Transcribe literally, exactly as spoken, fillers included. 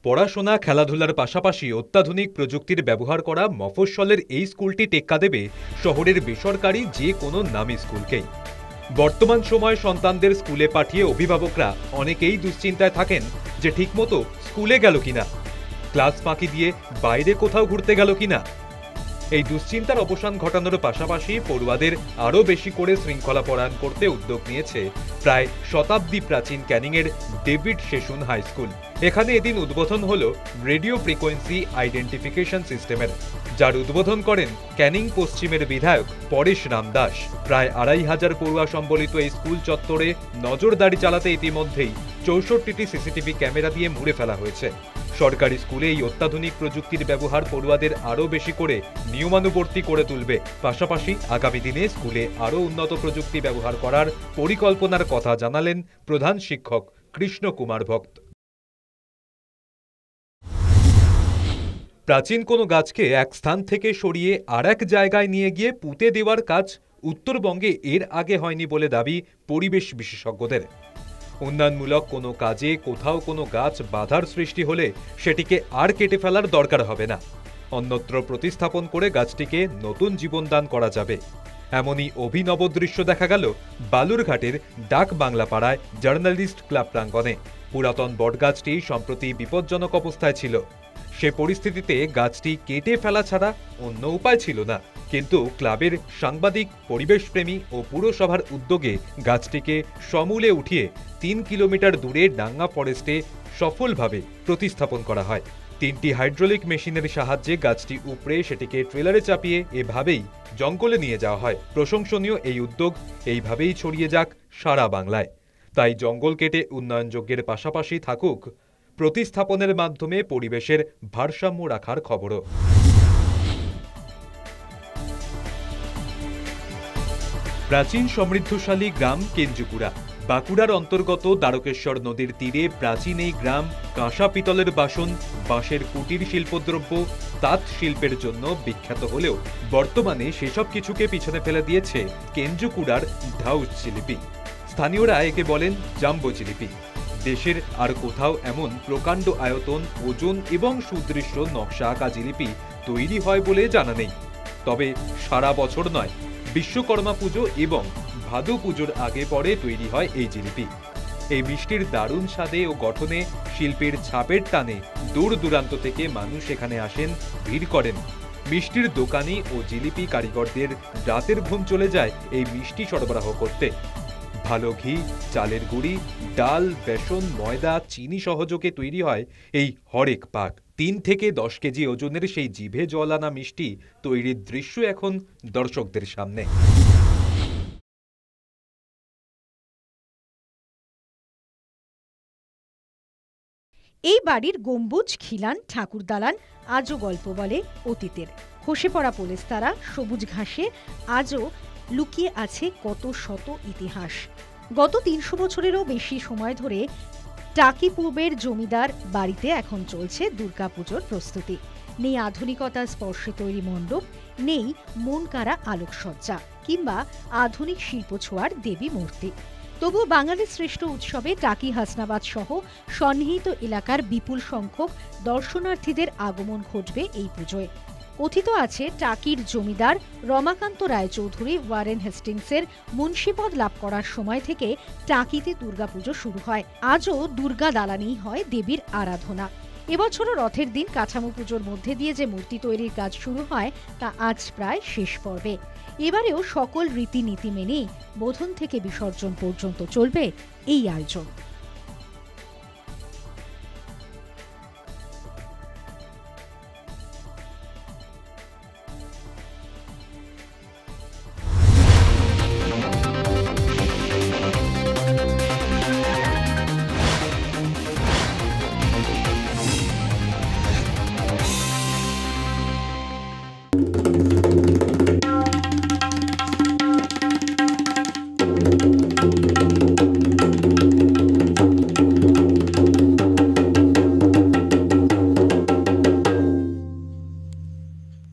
পড়াশোনা খেলাধুলার পাশাপাশি অত্যাধুনিক প্রযুক্তির ব্যবহার করা মফস্বলের এই স্কুলটি টেক্কা দেবে শহরের বেসরকারি যে কোনো নামী স্কুলকেই। বর্তমান সময়ে সন্তানদের স্কুলে পাঠিয়ে অভিভাবকরা অনেকেই দুশ্চিন্তায় থাকেন যে ঠিকমতো স্কুলে গেল কিনা, ক্লাস ফাঁকি দিয়ে বাইরে কোথাও ঘুরতে গেল কিনা। এই দুশ্চিন্তার অবসান ঘটানোর পাশাপাশি পড়ুয়াদের আরও বেশি করে শৃঙ্খলা পরায়ণ করতে উদ্যোগ নিয়েছে প্রায় শতাব্দী প্রাচীন ক্যানিংয়ের ডেভিড সেশুন হাই স্কুল। এখানে এদিন উদ্বোধন হল রেডিও ফ্রিকোয়েন্সি আইডেন্টিফিকেশন সিস্টেমের, যার উদ্বোধন করেন ক্যানিং পশ্চিমের বিধায়ক পরেশ রাম দাস। প্রায় আড়াই হাজার পড়ুয়া সম্বলিত এই স্কুল চত্বরে নজরদারি চালাতে ইতিমধ্যেই চৌষট্টিটি সিসিটিভি ক্যামেরা দিয়ে মুড়ে ফেলা হয়েছে। সরকারি স্কুলে এই অত্যাধুনিক প্রযুক্তির ব্যবহার পড়ুয়াদের আরও বেশি করে নিয়মানুবর্তী করে তুলবে। পাশাপাশি আগামী দিনে স্কুলে আরও উন্নত প্রযুক্তি ব্যবহার করার পরিকল্পনার কথা জানালেন প্রধান শিক্ষক কৃষ্ণ কুমার ভক্ত। প্রাচীন কোনো গাছকে এক স্থান থেকে সরিয়ে আর এক জায়গায় নিয়ে গিয়ে পুঁতে দেওয়ার কাজ উত্তরবঙ্গে এর আগে হয়নি বলে দাবি পরিবেশ বিশেষজ্ঞদের। উন্নয়নমূলক কোনো কাজে কোথাও কোনো গাছ বাধার সৃষ্টি হলে সেটিকে আর কেটে ফেলার দরকার হবে না, অন্যত্র প্রতিস্থাপন করে গাছটিকে নতুন জীবনদান করা যাবে। এমনই অভিনব দৃশ্য দেখা গেল বালুরঘাটের ডাক বাংলা পাড়ায় জার্নালিস্ট ক্লাব প্রাঙ্গণে। পুরাতন বটগাছটি সম্প্রতি বিপজ্জনক অবস্থায় ছিল। সে পরিস্থিতিতে গাছটি কেটে ফেলা ছাড়া অন্য উপায় ছিল না, কিন্তু ক্লাবের সাংবাদিক, পরিবেশপ্রেমী ও পুরসভার উদ্যোগে গাছটিকে সমূলে উঠিয়ে তিন কিলোমিটার দূরে ডাঙ্গা ফরেস্টে সফলভাবে প্রতিস্থাপন করা হয়। তিনটি হাইড্রোলিক মেশিনের সাহায্যে গাছটি উপড়ে সেটিকে ট্রেলারে চাপিয়ে এভাবেই জঙ্গলে নিয়ে যাওয়া হয়। প্রশংসনীয় এই উদ্যোগ এইভাবেই ছড়িয়ে যাক সারা বাংলায়। তাই জঙ্গল কেটে উন্নয়নযোগ্যের পাশাপাশি থাকুক প্রতিস্থাপনের মাধ্যমে পরিবেশের ভারসাম্য রাখার খবরও। প্রাচীন সমৃদ্ধশালী গ্রাম কেঞ্জুকুড়া বাঁকুড়ার অন্তর্গত দ্বারকেশ্বর নদীর তীরে প্রাচীন এই গ্রাম কাঁসা পিতলের বাসন, বাঁশের কুটির শিল্পদ্রব্য, তাঁত শিল্পের জন্য বিখ্যাত হলেও বর্তমানে সেসব কিছুকে পিছনে ফেলে দিয়েছে কেঞ্জুকুড়ার ঢাউস জিলিপি। স্থানীয়রা একে বলেন জাম্বো জিলিপি। দেশের আর কোথাও এমন প্রকাণ্ড আয়তন, ওজন এবং সুদৃশ্য নকশা আঁকা জিলিপি তৈরি হয় বলে জানা নেই। তবে সারা বছর নয়, বিশ্বকর্মা পুজো এবং ভাদু পুজোর আগে পরে তৈরি হয় এই জিলিপি। এই মিষ্টির দারুণ স্বাদে ও গঠনে শিল্পীর ছাপের টানে দূর দূরান্ত থেকে মানুষ এখানে আসেন, ভিড় করেন। মিষ্টির দোকানি ও জিলিপি কারিগরদের রাতের ঘুম চলে যায় এই মিষ্টি সরবরাহ করতে। ভালো ঘি, চালের গুঁড়ি, ডাল, বেসন, ময়দা, চিনি সহযোগে তৈরি হয় এই হরেক পাক। তিন থেকে দশ কেজি ওজনের সেই জিভে জল আনা মিষ্টি তৈরির দৃশ্য এখন দর্শকদের সামনে। এই বাড়ির গম্বুজ, খিলান, ঠাকুর দালান আজও গল্প বলে অতীতের। খসে পড়া পলেস্তারা, সবুজ ঘাসে আজও লুকিয়ে আছে কত শত ইতিহাস। গত তিনশো বছরেরও বেশি সময় ধরে টাকি পূর্বের জমিদার বাড়িতে এখন চলছে দুর্গাপুজোর প্রস্তুতি। নেই আধুনিকতার স্পর্শে তৈরি মণ্ডপ, নেই মন কাড়া আলোকসজ্জা কিংবা আধুনিক শিল্প ছোঁয়ার দেবী মূর্তি। তবুও বাঙালির শ্রেষ্ঠ উৎসবে টাকি, হাসনাবাদ সহ সন্নিহিত এলাকার বিপুল সংখ্যক দর্শনার্থীদের আগমন ঘটবে এই পুজোয়। কথিত আছে টাকির জমিদার রমাকান্ত রায়চৌধুরী ওয়ারেন হেস্টিংসের মুন্সিপদ লাভ করার সময় থেকে টাকিতে দুর্গাপুজো শুরু হয়। আজও দুর্গা দালানেই হয় দেবীর আরাধনা। এবছরও রথের দিন কাঠামো পুজোর মধ্যে দিয়ে যে মূর্তি তৈরির কাজ শুরু হয় তা আজ প্রায় শেষ পর্বে। এবারেও সকল রীতিনীতি মেনেই বোধন থেকে বিসর্জন পর্যন্ত চলবে এই আয়োজন।